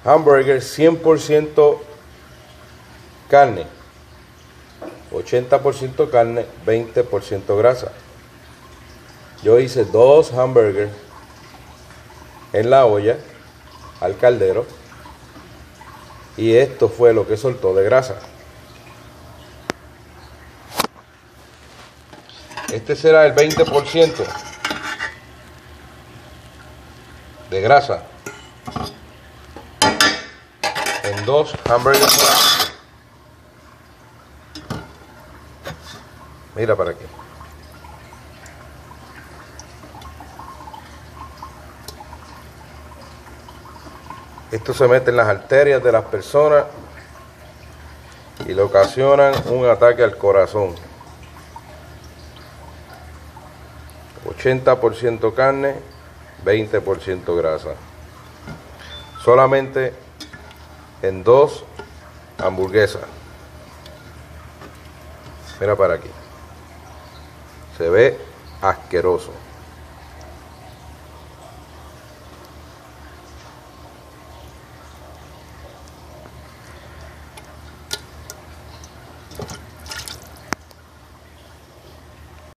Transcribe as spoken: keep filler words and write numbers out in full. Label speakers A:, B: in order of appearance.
A: hamburger cien por ciento carne, ochenta por ciento carne, veinte por ciento grasa. Yo hice dos hamburgers en la olla al caldero y esto fue lo que soltó de grasa. Este será el veinte por ciento de grasa en dos hamburgers. Mira para aquí. Esto se mete en las arterias de las personas y le ocasionan un ataque al corazón. ochenta por ciento carne, veinte por ciento grasa. Solamente en dos hamburguesas. Mira para aquí. Se ve asqueroso.